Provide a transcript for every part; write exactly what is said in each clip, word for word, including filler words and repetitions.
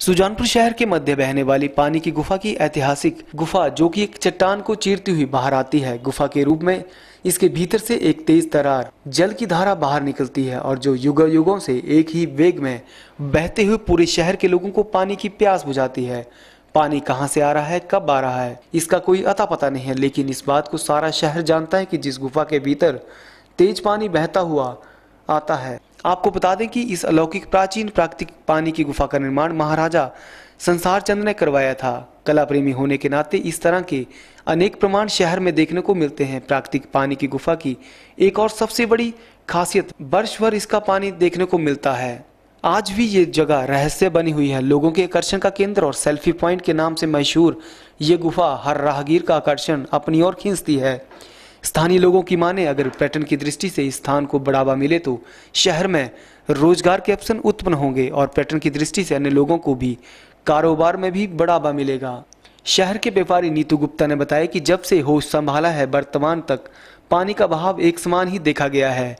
सुजानपुर शहर के मध्य बहने वाली पानी की गुफा की ऐतिहासिक गुफा, जो कि एक चट्टान को चीरती हुई बाहर आती है। गुफा के रूप में इसके भीतर से एक तेज तरार जल की धारा बाहर निकलती है और जो युगों युगों से एक ही वेग में बहते हुए पूरे शहर के लोगों को पानी की प्यास बुझाती है। पानी कहाँ से आ रहा है, कब आ रहा है, इसका कोई अता पता नहीं है, लेकिन इस बात को सारा शहर जानता है कि जिस गुफा के भीतर तेज पानी बहता हुआ आता है। आपको बता दें कि इस अलौकिक प्राचीन प्राकृतिक पानी की गुफा का निर्माण महाराजा संसार चंद ने करवाया था। कला प्रेमी होने के नाते इस तरह के अनेक प्रमाण शहर में देखने को मिलते हैं। प्राकृतिक पानी की गुफा की एक और सबसे बड़ी खासियत, वर्ष भर इसका पानी देखने को मिलता है। आज भी ये जगह रहस्य बनी हुई है, लोगों के आकर्षण का केंद्र और सेल्फी पॉइंट के नाम से मशहूर ये गुफा हर राहगीर का आकर्षण अपनी ओर खींचती है। स्थानीय लोगों की माने, अगर पर्यटन की दृष्टि से इस स्थान को बढ़ावा मिले तो शहर में रोजगार के अवसर उत्पन्न होंगे और पर्यटन की दृष्टि से अन्य लोगों को भी कारोबार में भी बढ़ावा मिलेगा। शहर के व्यापारी नीतू गुप्ता ने बताया कि जब से होश संभाला है, वर्तमान तक पानी का बहाव एक समान ही देखा गया है।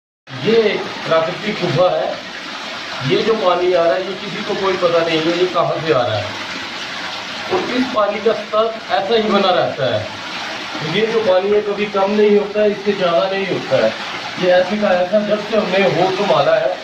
ये प्राकृतिक गुफा है। ये जो पानी आ रहा है, ये किसी को कोई पता नहीं है ये कहाँ से आ रहा है, और इस पानी का स्तर ऐसा ही बना रहता है। ये जो पानी है कभी कम नहीं होता है, इससे ज़्यादा नहीं होता है। ये ऐसे का ऐसा जब से हमने होश संभाला है,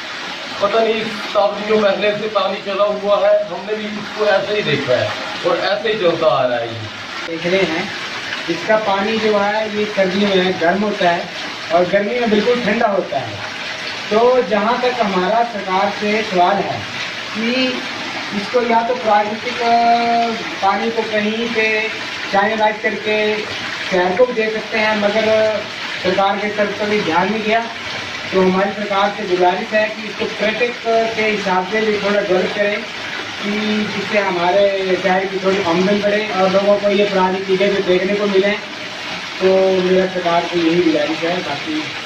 पता नहीं शताब्दियों पहले से पानी चला हुआ है, हमने भी इसको ऐसे ही देखा है और ऐसे ही चलता आ रहा है। ये देख रहे हैं, इसका पानी जो है ये सर्दियों में गर्म होता है और गर्मी में बिल्कुल ठंडा होता है। तो जहाँ तक हमारा सरकार से सवाल है कि इसको या तो प्राकृतिक पानी को कहीं पे चाइनालाइज करके शहर को भी दे सकते हैं, मगर सरकार के तरफ से भी ध्यान नहीं दिया। तो हमारी सरकार से गुजारिश है कि इसको पर्यटक के हिसाब से भी थोड़ा डेवलप करें कि जिससे हमारे शहर की थोड़ी आमदनी बढ़े और लोगों को ये पुरानी चीज़ें जो देखने को मिलें। तो मेरा सरकार को यही गुजारिश है। बाकी